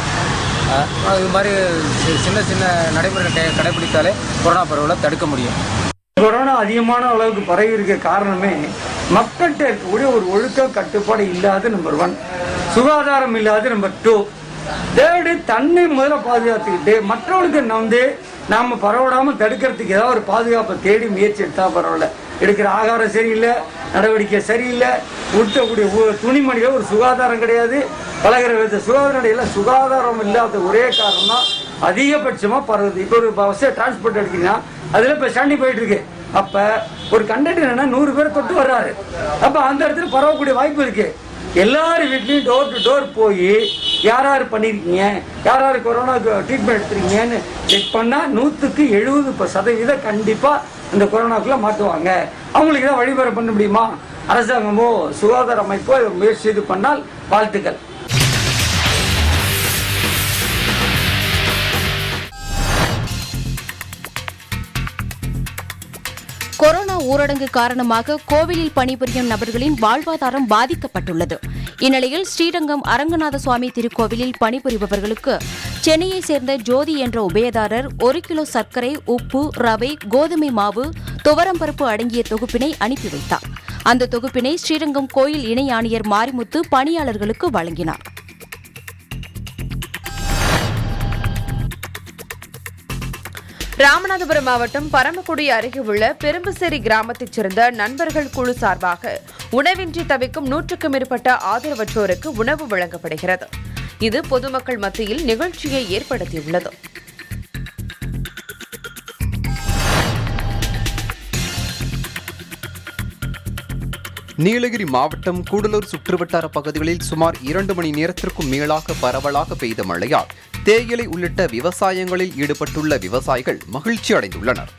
அது மாதிரி சின்ன சின்ன நடைமுறை கடைபிடித்தாலே கொரோனா பரவலை தடுக்க முடியும். கொரோனா அதிகமான அளவுக்கு பரவி இருக்க காரணமே மக்கள்கிட்ட இருக்கக்கூடிய ஒரு ஒழுக்க கட்டுப்பாடு இல்லாத நம்பர் ஒன், சுகாதாரம் இல்லாத நம்பர் டூ, தேடி தன்னை முதல்ல பாதுகாத்துக்கிட்டு மற்றவர்களுக்கு வந்து நாம பரவடாம தடுக்கிறதுக்கு ஏதாவது ஒரு பாதுகாப்பை தேடி முயற்சி எடுத்தா பரவாயில்ல. எடுக்கிற ஆகாரம் சரியில்லை, நடவடிக்கை சரியில்லை, உடுத்தக்கூடிய துணிமணிகள் ஒரு சுகாதாரம் கிடையாது, பழகிற வித சுகாதாரம் எல்லாம் சுகாதாரம் இல்லாத ஒரே காரணம் தான் அதிகபட்சமாக பரவுது. இப்போ ஒரு பஸ்ஸை டிரான்ஸ்போர்ட் எடுத்தீங்கன்னா அதில் இப்போ ஸ்டாண்டி போயிட்டு இருக்கு. அப்போ ஒரு கண்டக்டர் என்ன நூறு பேர் தொட்டு வர்றாரு. அப்போ அந்த இடத்துல பரவக்கூடிய வாய்ப்பு இருக்கு. எல்லாரும் வீட்லையும் டோர் டு டோர் போய் யார் யார் பண்ணியிருக்கீங்க, யார் யார் கொரோனா ட்ரீட்மெண்ட் எடுத்துருக்கீங்கன்னு செக் பண்ணால் நூற்றுக்கு எழுபது சதவீதம் கண்டிப்பாக இந்த கொரோனாக்குள்ளே மாற்றுவாங்க. அவங்களுக்கு தான் வழிமுறை பண்ண முடியுமா? அரசாங்கமோ சுகாதார அமைப்போ முயற்சி செய்து பண்ணால் வாழ்த்துக்கள். கொரோனா ஊரடங்கு காரணமாக கோவிலில் பணிபுரியும் நபர்களின் வாழ்வாதாரம் பாதிக்கப்பட்டுள்ளது. இந்நிலையில் ஸ்ரீரங்கம் அரங்கநாத சுவாமி திருக்கோவிலில் பணிபுரிபவர்களுக்கு சென்னையை சேர்ந்த ஜோதி என்ற உபயதாரர் ஒரு கிலோ சர்க்கரை, உப்பு, ரவை, கோதுமை மாவு, துவரம்பருப்பு அடங்கிய தொகுப்பினை அனுப்பி வைத்தார். அந்த தொகுப்பினை ஸ்ரீரங்கம் கோயில் இணை ஆணையர் மாரிமுத்து பணியாளர்களுக்கு வழங்கினார். ராமநாதபுரம் மாவட்டம் பரமக்குடி அருகே உள்ள பெரும்புசேரி கிராமத்தைச் சேர்ந்த நண்பர்கள் குழு சார்பாக உணவின்றி தவிக்கும் நூற்றுக்கும் மேற்பட்ட ஆதரவற்றோருக்கு உணவு வழங்கப்படுகிறது. இது பொதுமக்கள் மத்தியில் நிகழ்ச்சியை ஏற்படுத்தியுள்ளது. நீலகிரி மாவட்டம் கூடலூர் சுற்றுவட்டார பகுதிகளில் சுமார் இரண்டு மணி நேரத்திற்கும் மேலாக பரவலாக பெய்த மழையால் தேயிலை உள்ளிட்ட விவசாயங்களில் ஈடுபட்டுள்ள விவசாயிகள் மகிழ்ச்சி அடைந்துள்ளனர்.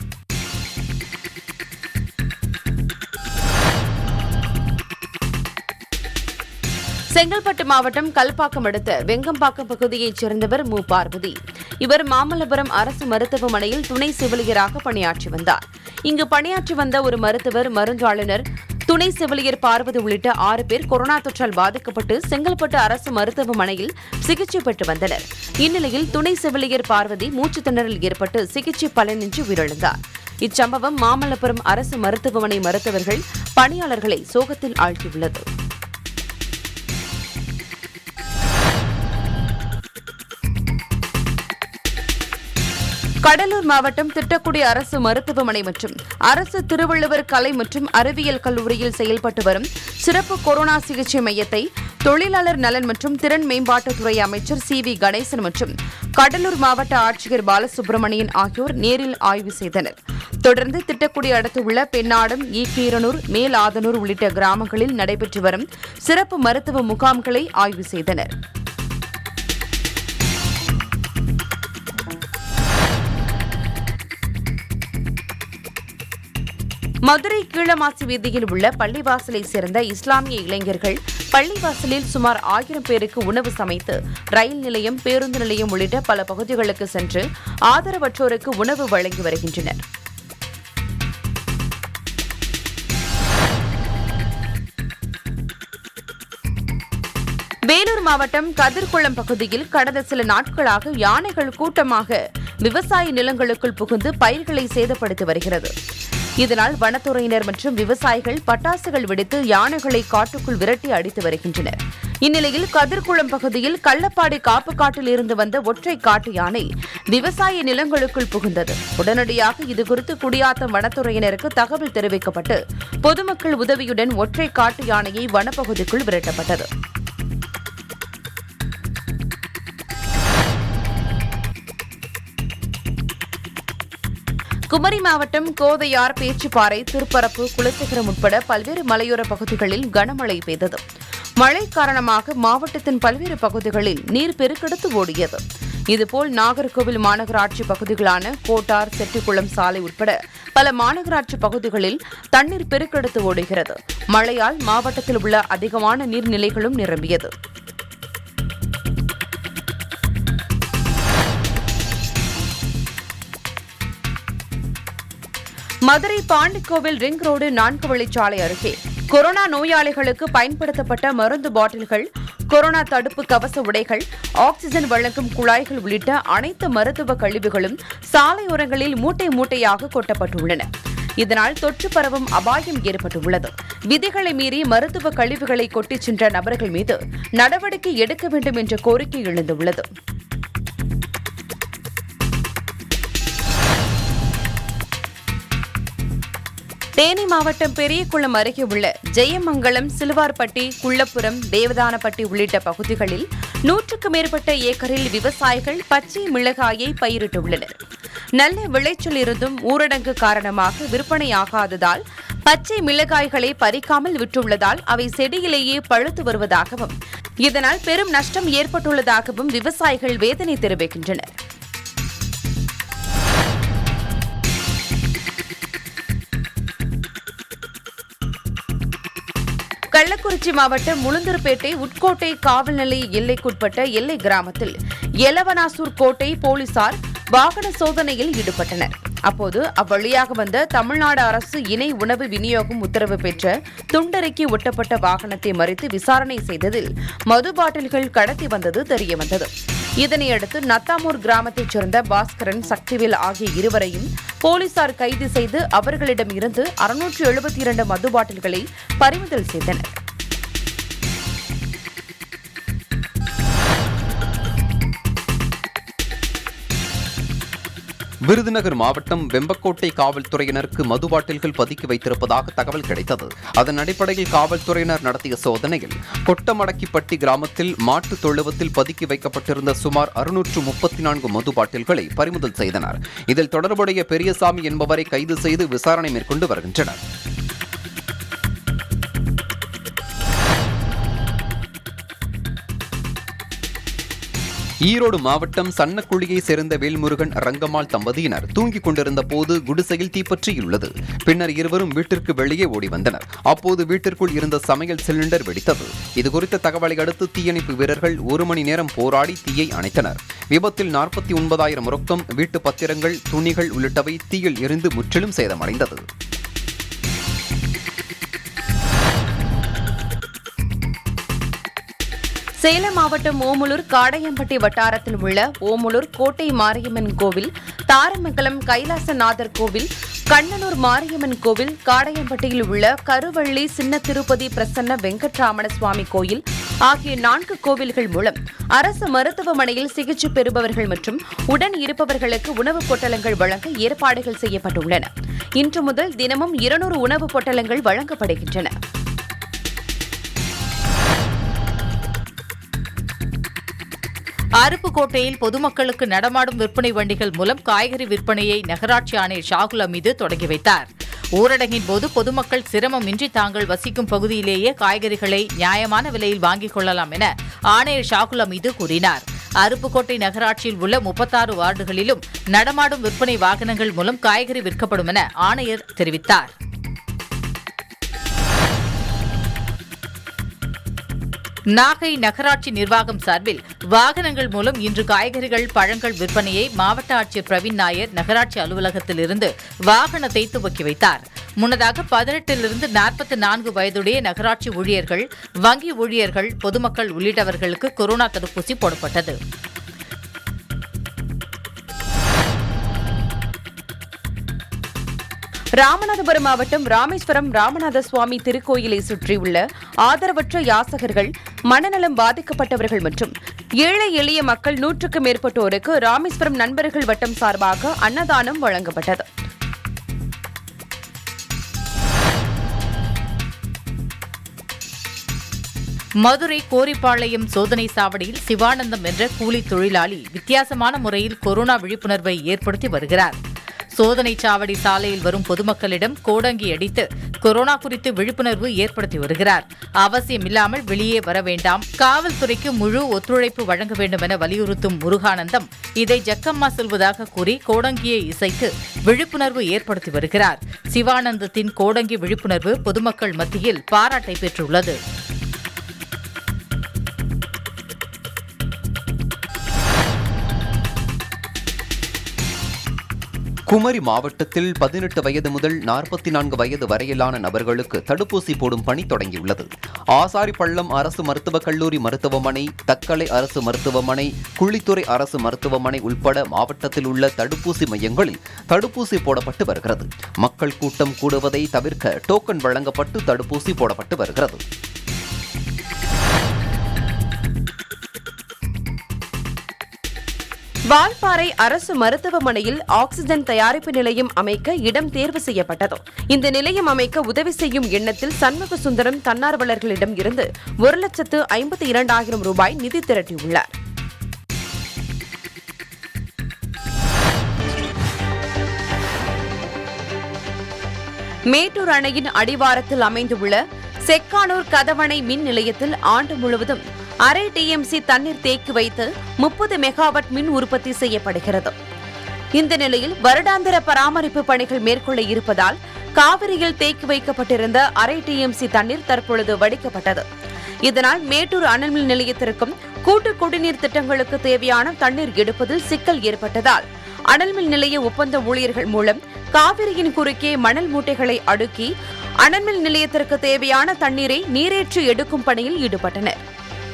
செங்கல்பட்டு மாவட்டம் கல்பாக்கம் அடுத்த வெங்கம்பாக்கம் பகுதியைச் சேர்ந்தவர் மு பார்வதி. இவர் மாமல்லபுரம் அரசு மருத்துவமனையில் துணை செவிலியராக பணியாற்றி வந்தார். இங்கு பணியாற்றி வந்த ஒரு மருத்துவர் மருந்தாளுநர் துணை செவிலியர் பார்வதி உள்ளிட்ட ஆறு பேர் கொரோனா தொற்றால் பாதிக்கப்பட்டு செங்கல்பட்டு அரசு மருத்துவமனையில் சிகிச்சை பெற்று வந்தனர். இந்நிலையில் துணை செவிலியர் பார்வதி மூச்சுத் திணறல் ஏற்பட்டு சிகிச்சை பலனின்றி உயிரிழந்தார். இச்சம்பவம் மாமல்லபுரம் அரசு மருத்துவமனை மருத்துவர்கள் பணியாளர்களை சோகத்தில் ஆழ்த்தியுள்ளது. கடலூர் மாவட்டம் திட்டக்குடி அரசு மருத்துவமனை மற்றும் அரசு திருவள்ளுவர் கலை மற்றும் அறிவியல் கல்லூரியில் செயல்பட்டு வரும் சிறப்பு கொரோனா சிகிச்சை மையத்தை தொழிலாளர் நலன் மற்றும் திறன் மேம்பாட்டுத்துறை அமைச்சர் சி வி கணேசன் மற்றும் கடலூர் மாவட்ட ஆட்சியர் பாலசுப்ரமணியன் ஆகியோர் நேரில் ஆய்வு செய்தனர். தொடர்ந்து திட்டக்குடி அடுத்துள்ள பெண்ணாடம், ஈக்கீரனூர், மேல் ஆதனூர் உள்ளிட்ட கிராமங்களில் நடைபெற்று வரும் சிறப்பு மருத்துவ முகாம்களை ஆய்வு செய்தனர். மதுரை கீழமாசி வீதியில் உள்ள பள்ளிவாசலை சேர்ந்த இஸ்லாமிய இளைஞர்கள் பள்ளிவாசலில் சுமார் ஆயிரம் பேருக்கு உணவு சமைத்து ரயில் நிலையம், பேருந்து நிலையம் உள்ளிட்ட பல பகுதிகளுக்கு சென்று ஆதரவற்றோருக்கு உணவு வழங்கி வருகின்றனர். வேலூர் மாவட்டம் கதிர்குளம் பகுதியில் கடந்த சில நாட்களாக யானைகள் கூட்டமாக விவசாய நிலங்களுக்குள் புகுந்து பயிர்களை சேதப்படுத்தி வருகிறது. இதனால் வனத்துறையினர் மற்றும் விவசாயிகள் பட்டாசுகள் வெடித்து யானைகளை காட்டுக்குள் விரட்டி அடித்து வருகின்றனர். இந்நிலையில் கதிர்குளம் பகுதியில் கள்ளப்பாடி காப்பு காட்டில் இருந்து வந்த ஒற்றை காட்டு யானை விவசாய நிலங்களுக்குள் புகுந்தது. உடனடியாக இதுகுறித்து குடியாத்தம் வனத்துறையினருக்கு தகவல் தெரிவிக்கப்பட்டு பொதுமக்கள் உதவியுடன் ஒற்றை காட்டு யானையை வனப்பகுதிக்குள் விரட்டப்பட்டது. குமரி மாவட்டம் கோதையார், பேச்சுப்பாறை, திருப்பரப்பு, குலசேகரம் உட்பட பல்வேறு மலையோர பகுதிகளில் கனமழை பெய்தது. மழை காரணமாக மாவட்டத்தின் பல்வேறு பகுதிகளில் நீர் பெருக்கெடுத்து ஓடியது. இதுபோல் நாகர்கோவில் மாநகராட்சி பகுதிகளான கோட்டார், செட்டிக்குளம் சாலை உட்பட பல மாநகராட்சி பகுதிகளில் தண்ணீர் பெருக்கெடுத்து ஓடுகிறது. மழையால் மாவட்டத்தில் உள்ள அதிகமான நீர்நிலைகளும் நிரம்பியது. மதுரை பாண்டிக்கோவில் ரிங் ரோடு நான்கு வழிச்சாலை அருகே கொரோனா நோயாளிகளுக்கு பயன்படுத்தப்பட்ட மருந்து பாட்டில்கள், கொரோனா தடுப்பு கவச உடைகள், ஆக்ஸிஜன் வழங்கும் குழாய்கள் உள்ளிட்ட அனைத்து மருத்துவ கழிவுகளும் சாலையோரங்களில் மூட்டை மூட்டையாக கொட்டப்பட்டுள்ளன. இதனால் தொற்று பரவும் அபாயம் ஏற்பட்டுள்ளது. விதிகளை மீறி மருத்துவ கழிவுகளை கொட்டிச் சென்ற நபர்கள் மீது நடவடிக்கை எடுக்க வேண்டும் என்ற கோரிக்கை எழுந்துள்ளது. தேனி மாவட்டம் பெரியகுளம் அருகே உள்ள ஜெயமங்கலம், சிலுவார்பட்டி, குள்ளப்புரம், தேவதானப்பட்டி உள்ளிட்ட பகுதிகளில் நூற்றுக்கு மேற்பட்ட ஏக்கரில் விவசாயிகள் பச்சை மிளகாயை பயிரிட்டுள்ளனர். நல்ல விளைச்சல் இருந்தும் ஊரடங்கு காரணமாக விற்பனையாகாததால் பச்சை மிளகாய்களை பறிக்காமல் விற்றுள்ளதால் அவை செடியிலேயே பழுத்து வருவதாகவும் இதனால் பெரும் நஷ்டம் ஏற்பட்டுள்ளதாகவும் விவசாயிகள் வேதனை தெரிவிக்கின்றனர். கள்ளக்குறிச்சி மாவட்டம் முழுந்தூர்பேட்டை உட்கோட்டை காவல் நிலைய எல்லைக்குட்பட்ட எல்லை கிராமத்தில் எலவனாசூர் கோட்டை போலீசார் வாகன சோதனையில் ஈடுபட்டனர். அப்போது அவ்வழியாக வந்த தமிழ்நாடு அரசு இணை உணவு விநியோகம் உத்தரவு பெற்ற துண்டறிக்கை ஒட்டப்பட்ட வாகனத்தை மறித்து விசாரணை செய்ததில் மது பாட்டில்கள் கடத்தி வந்தது தெரியவந்தது. இதனையடுத்து நத்தாமூர் கிராமத்தைச் சேர்ந்த பாஸ்கரன், சக்திவேல் ஆகிய இருவரையும் போலீசார் கைது செய்து அவர்களிடம் இருந்து அறுநூற்று எழுபத்தி இரண்டு மது பாட்டில்களை பறிமுதல் செய்தனர். விருதுநகர் மாவட்டம் வெம்பக்கோட்டை காவல்துறையினருக்கு மது பாட்டில்கள் பதுக்கி வைத்திருப்பதாக தகவல் கிடைத்தது. அதன் அடிப்படையில் காவல்துறையினர் நடத்திய சோதனையில் கொட்டமடக்கிப்பட்டி கிராமத்தில் மாட்டு தொழுவத்தில் பதுக்கி வைக்கப்பட்டிருந்த சுமார் அறுநூற்று முப்பத்தி நான்கு மது பாட்டில்களை பறிமுதல் செய்தனர். இதில் தொடர்புடைய பெரியசாமி என்பவரை கைது செய்து விசாரணை மேற்கொண்டு வருகின்றனர். ஈரோடு மாவட்டம் சன்னக்குழியை சேர்ந்த வேல்முருகன், ரங்கம்மாள் தம்பதியினர் தூங்கிக் கொண்டிருந்த போது குடிசையில் தீப்பற்றியுள்ளது. பின்னர் இருவரும் வீட்டிற்கு வெளியே ஓடி வந்தனர். அப்போது வீட்டிற்குள் இருந்த சமையல் சிலிண்டர் வெடித்தது. இதுகுறித்த தகவலை அடுத்து தீயணைப்பு வீரர்கள் ஒரு மணி நேரம் போராடி தீயை அணைத்தனர். விபத்தில் நாற்பத்தி ஒன்பதாயிரம் ரொக்கம், வீட்டு பத்திரங்கள், துணிகள் உள்ளிட்டவை தீயில் எரிந்து முற்றிலும் சேதமடைந்தது. சேலம் மாவட்டம் ஓமலூர் காடையம்பட்டி வட்டாரத்தில் உள்ள ஓமலூர் கோட்டை மாரியம்மன் கோவில், தாரமங்கலம் கைலாசநாதர் கோவில், கண்ணனூர் மாரியம்மன் கோவில், காடையம்பட்டியில் உள்ள கருவள்ளி சின்ன திருப்பதி பிரசன்ன வெங்கட்ராமண சுவாமி கோயில் ஆகிய நான்கு கோவில்கள் மூலம் அரசு மருத்துவமனையில் சிகிச்சை பெறுபவர்கள் மற்றும் உடன் இருப்பவர்களுக்கு உணவுப் பொட்டலங்கள் வழங்க ஏற்பாடுகள் செய்யப்பட்டுள்ளன. இன்று முதல் தினமும் இருநூறு உணவுப் பொட்டலங்கள் வழங்கப்படுகின்றன. அருப்புக்கோட்டையில் பொதுமக்களுக்கு நடமாடும் விற்பனை வண்டிகள் மூலம் காய்கறி விற்பனையை நகராட்சி ஆணையர் ஷாகுல் அமீது தொடங்கி வைத்தார். ஊரடங்கின் போது பொதுமக்கள் சிரமமின்றி தாங்கள் வசிக்கும் பகுதியிலேயே காய்கறிகளை நியாயமான விலையில் வாங்கிக் கொள்ளலாம் என ஆணையர் ஷாகுல் அமீது கூறினார். அருப்புக்கோட்டை நகராட்சியில் உள்ள முப்பத்தாறு வார்டுகளிலும் நடமாடும் விற்பனை வாகனங்கள் மூலம் காய்கறி விற்கப்படும் என ஆணையர் தெரிவித்தார். நாகை நகராட்சி நிர்வாகம் சார்பில் வாகனங்கள் மூலம் இன்று காய்கறிகள், பழங்கள் விற்பனையை மாவட்ட ஆட்சியர் பிரவீன் நாயர் நகராட்சி அலுவலகத்தில் இருந்து வாகனத்தை துவக்கி வைத்தார். முன்னதாக பதினெட்டிலிருந்து நாற்பத்தி நான்கு வயதுடைய நகராட்சி ஊழியர்கள், வங்கி ஊழியர்கள், பொதுமக்கள் உள்ளிட்டவர்களுக்கு கொரோனா தடுப்பூசி போடப்பட்டது. ராமநாதபுரம் மாவட்டம் ராமேஸ்வரம் ராமநாத சுவாமி திருக்கோயிலை சுற்றியுள்ள ஆதரவற்ற யாசகர்கள், மனநலம் பாதிக்கப்பட்டவர்கள் மற்றும் ஏழை எளிய மக்கள் நூற்றுக்கும் மேற்பட்டோருக்கு ராமேஸ்வரம் நண்பர்கள் வட்டம் சார்பாக அன்னதானம் வழங்கப்பட்டது. மதுரை கோரிப்பாளையம் சோதனை சாவடியில் சிவானந்தம் என்ற கூலி தொழிலாளி வித்தியாசமான முறையில் கொரோனா விழிப்புணர்வை ஏற்படுத்தி வருகிறார். சோதனை சாவடி சாலையில் வரும் பொதுமக்களிடம் கோடங்கி அடித்து கொரோனா குறித்து விழிப்புணர்வு ஏற்படுத்தி வருகிறார். அவசியமில்லாமல் வெளியே வர வேண்டாம், காவல்துறைக்கு முழு ஒத்துழைப்பு வழங்க வேண்டும் என வலியுறுத்தும் முருகானந்தம் இதை ஜக்கம்மா சொல்வதாக கூறி கோடங்கியை இசைத்து விழிப்புணர்வு ஏற்படுத்தி வருகிறார். சிவானந்தத்தின் கோடங்கி விழிப்புணர்வு பொதுமக்கள் மத்தியில் பாராட்டை பெற்றுள்ளது. குமரி மாவட்டத்தில் பதினெட்டு வயது முதல் நாற்பத்தி நான்கு வயது வரையிலான நபர்களுக்கு தடுப்பூசி போடும் பணி தொடங்கியுள்ளது. ஆசாரிப்பள்ளம் அரசு மருத்துவக் கல்லூரி மருத்துவமனை, தக்கலை அரசு மருத்துவமனை, குழித்துறை அரசு மருத்துவமனை உட்பட மாவட்டத்தில் உள்ள தடுப்பூசி மையங்களில் தடுப்பூசி போடப்பட்டு வருகிறது. மக்கள் கூட்டம் கூடுவதை தவிர்க்க டோக்கன் வழங்கப்பட்டு தடுப்பூசி போடப்பட்டு வருகிறது. வால்பாறை அரசு மருத்துவமனையில் ஆக்ஸிஜன் தயாரிப்பு நிலையம் அமைக்க இடம் தேர்வு செய்யப்பட்டது. இந்த நிலையம் அமைக்க உதவி செய்யும் எண்ணத்தில் சண்முக சுந்தரம் தன்னார்வலர்களிடம் இருந்து ஒரு லட்சத்து ஐம்பத்தி இரண்டாயிரம் ரூபாய் நிதி திரட்டியுள்ளார். மேட்டூர் அணையின் அடிவாரத்தில் அமைந்துள்ள செக்கானூர் கதவணை மின் நிலையத்தில் ஆண்டு முழுவதும் அரை டிஎம்சி தண்ணீர் தேக்கி வைத்து முப்பது மெகாவாட் மின் உற்பத்தி செய்யப்படுகிறது. இந்த நிலையில் வருடாந்திர பராமரிப்பு பணிகள் மேற்கொள்ள இருப்பதால் காவிரியில் தேக்கி வைக்கப்பட்டிருந்த அரை டிஎம்சி தண்ணீர் தற்பொழுது வடிக்கப்பட்டது. இதனால் மேட்டூர் அனல்மின் நிலையத்திற்கும் கூட்டு குடிநீர் திட்டங்களுக்கு தேவையான தண்ணீர் எடுப்பதில் சிக்கல் ஏற்பட்டதால் அனல்மின் நிலைய ஒப்பந்த ஊழியர்கள் மூலம் காவிரியின் குறுக்கே மணல் மூட்டைகளை அடுக்கி அனல்மின் நிலையத்திற்கு தேவையான தண்ணீரை நீரேற்றி எடுக்கும் பணியில் ஈடுபட்டனர்.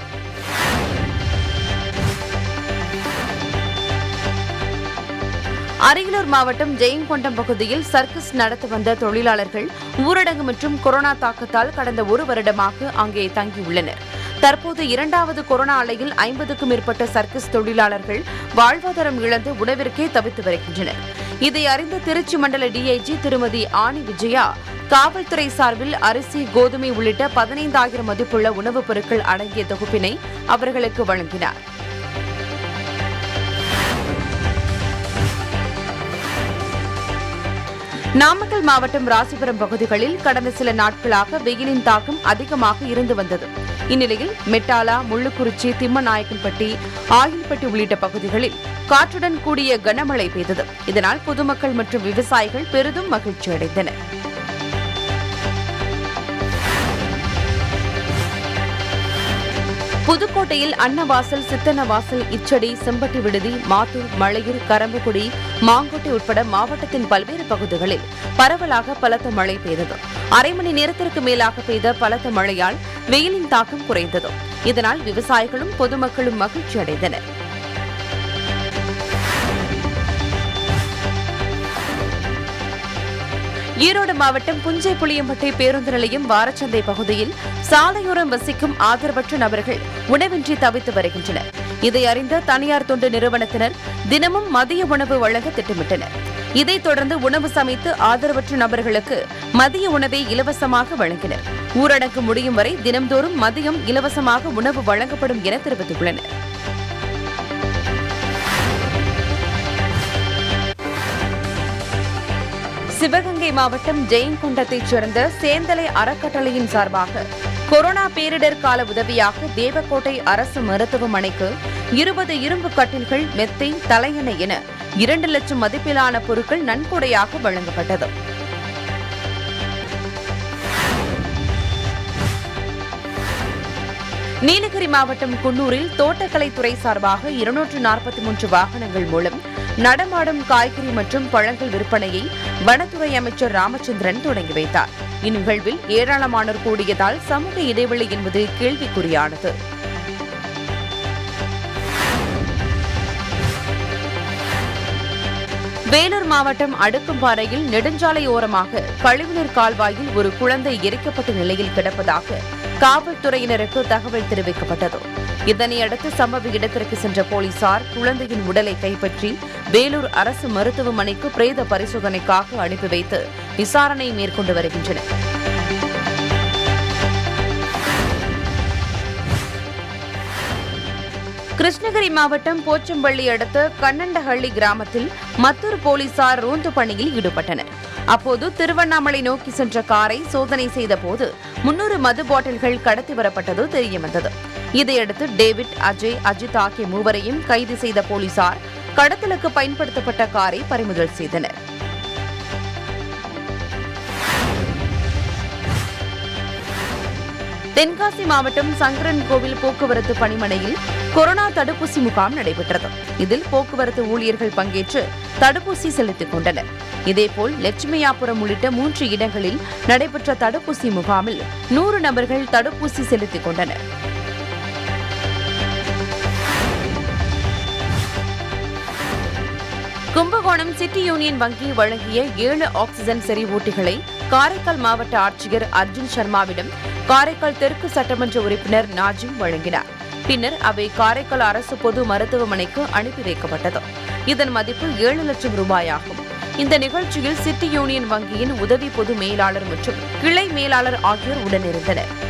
அரியலூர் மாவட்டம் ஜெயங்கொண்டம் பகுதியில் சர்க்கஸ் நடத்தி வந்த தொழிலாளர்கள் ஊரடங்கு மற்றும் கொரோனா தாக்கத்தால் கடந்த ஒரு வருடமாக அங்கே தங்கியுள்ளனர். தற்போது இரண்டாவது கொரோனா அலையில் ஐம்பதுக்கும் மேற்பட்ட சர்க்கஸ் தொழிலாளர்கள் வாழ்வாதாரம் இழந்து உணவிற்கே தவித்து வருகின்றனர். இதை அறிந்த திருச்சி மண்டல டிஐஜி திருமதி ஆனி விஜயா காவல்துறை சார்பில் அரிசி, கோதுமை உள்ளிட்ட பதினைந்தாயிரம் மதிப்புள்ள உணவுப் பொருட்கள் அடங்கிய தொகுப்பினை அவர்களுக்கு வழங்கினார். நாமக்கல் மாவட்டம் ராசிபுரம் பகுதிகளில் கடந்த சில நாட்களாக வெயிலின் தாக்கம் அதிகமாக இருந்து வந்தது. இந்நிலையில் மெட்டாலா, முள்ளுக்குறிச்சி, திம்மநாயக்கன்பட்டி, ஆயில்பட்டி உள்ளிட்ட பகுதிகளில் காற்றுடன் கூடிய கனமழை பெய்தது. இதனால் பொதுமக்கள் மற்றும் விவசாயிகள் பெரிதும் மகிழ்ச்சியடைந்தனர். புதுக்கோட்டையில் அன்னவாசல், சித்தன்னவாசல், இச்சடி, செம்பட்டி விடுதி, மாத்தூர், மலையூர், கரம்பக்குடி, மாங்கோட்டை உட்பட மாவட்டத்தின் பல்வேறு பகுதிகளில் பரவலாக பலத்த மழை பெய்தது. அரை மணி நேரத்திற்கு மேலாக பெய்த பலத்த மழையால் வெயிலின் தாக்கம் குறைந்தது. இதனால் விவசாயிகளும் பொதுமக்களும் மகிழ்ச்சி அடைந்தனர். ஈரோடு மாவட்டம் புஞ்சை புளியம்பட்டை பேருந்து நிலையம் வாரச்சந்தை பகுதியில் சாலையோரம் வசிக்கும் ஆதரவற்ற நபர்கள் உணவின்றி தவித்து வருகின்றனர். இதை அறிந்த தனியார் தொண்டு நிறுவனத்தினர் தினமும் மதிய உணவு வழங்க திட்டமிட்டனர். இதைத் தொடர்ந்து உணவு சமைத்து ஆதரவற்ற நபர்களுக்கு மதிய உணவை இலவசமாக வழங்கினர். ஊரடங்கு முடியும் வரை தினம்தோறும் மதியம் இலவசமாக உணவு வழங்கப்படும் என தெரிவித்துள்ளனர். சிவகங்கை மாவட்டம் ஜெயங்கொண்டத்தைச் சேர்ந்த சேந்தலை அறக்கட்டளையின் சார்பாக கொரோனா பேரிடர் கால உதவியாக தேவக்கோட்டை அரசு மருத்துவமனைக்கு இருபது இரும்பு கட்டில்கள், மெத்தை, தலையணை என இரண்டு லட்சம் மதிப்பிலான பொருட்கள் நன்கொடையாக வழங்கப்பட்டது. நீலகிரி மாவட்டம் குன்னூரில் தோட்டக்கலைத்துறை சார்பாக இருநூற்று நாற்பத்தி மூன்று வாகனங்கள் மூலம் நடமாடும் காய்கறி மற்றும் பழங்கள் விற்பனையை வனத்துறை அமைச்சர் ராமச்சந்திரன் தொடங்கி வைத்தார். இந்நிகழ்வில் ஏராளமானோர் கூடியதால் சமூக இடைவெளி என்பது கேள்விக்குறியானது. வேலூர் மாவட்டம் அடுக்கும்பாறையில் நெடுஞ்சாலை ஓரமாக கழிவுநீர் கால்வாயில் ஒரு குழந்தை எரிக்கப்பட்ட நிலையில் கிடப்பதாக காவல்துறையினருக்கு தகவல் தெரிவிக்கப்பட்டது. இதனையடுத்து சம்பவ இடத்திற்கு சென்ற போலீசார் குழந்தையின் உடலை கைப்பற்றி வேலூர் அரசு மருத்துவமனைக்கு பிரேத பரிசோதனைக்காக அனுப்பி வைத்து விசாரணை மேற்கொண்டு வருகின்றனர். கிருஷ்ணகிரி மாவட்டம் போச்சம்பள்ளி அடுத்த கண்ணண்டஹள்ளி கிராமத்தில் மத்தூர் போலீசார் ரோந்து பணியில் ஈடுபட்டனர். அப்போது திருவண்ணாமலை நோக்கி சென்ற காரை சோதனை செய்தபோது முன்னூறு மது பாட்டில்கள் கடத்தி வரப்பட்டது தெரியவந்தது. இதையடுத்து டேவிட், அஜய், அஜித் ஆகிய மூவரையும் கைது செய்த போலீசார் கடத்தலுக்கு பயன்படுத்தப்பட்ட காரை பறிமுதல் செய்தனர். தென்காசி மாவட்டம் சங்கரன் கோவில் போக்குவரத்து பணிமனையில் கொரோனா தடுப்பூசி முகாம் நடைபெற்றது. இதில் போக்குவரத்து ஊழியர்கள் பங்கேற்று தடுப்பூசி செலுத்திக் கொண்டனர். இதேபோல் லட்சுமியாபுரம் உள்ளிட்ட மூன்று இடங்களில் நடைபெற்ற தடுப்பூசி முகாமில் நூறு நபர்கள் தடுப்பூசி செலுத்திக் கொண்டனர். கும்பகோணம் சிட்டி யூனியன் வங்கி வழங்கிய ஏழு ஆக்சிஜன் செறிவூட்டிகளை காரைக்கால் மாவட்ட ஆட்சியர் அர்ஜுன் சர்மாவிடம் காரைக்கால் தெற்கு சட்டமன்ற உறுப்பினர் நாஜிம் வழங்கினார். பின்னர் அவை காரைக்கால் அரசு பொது மருத்துவமனைக்கு அனுப்பி வைக்கப்பட்டது. இதன் மதிப்பு ஏழு லட்சம் ரூபாயாகும். இந்த நிகழ்ச்சியில் சிட்டி யூனியன் வங்கியின் உதவி பொது மேலாளர் மற்றும் கிளை மேலாளர் ஆகியோர் உடனிருந்தனர்.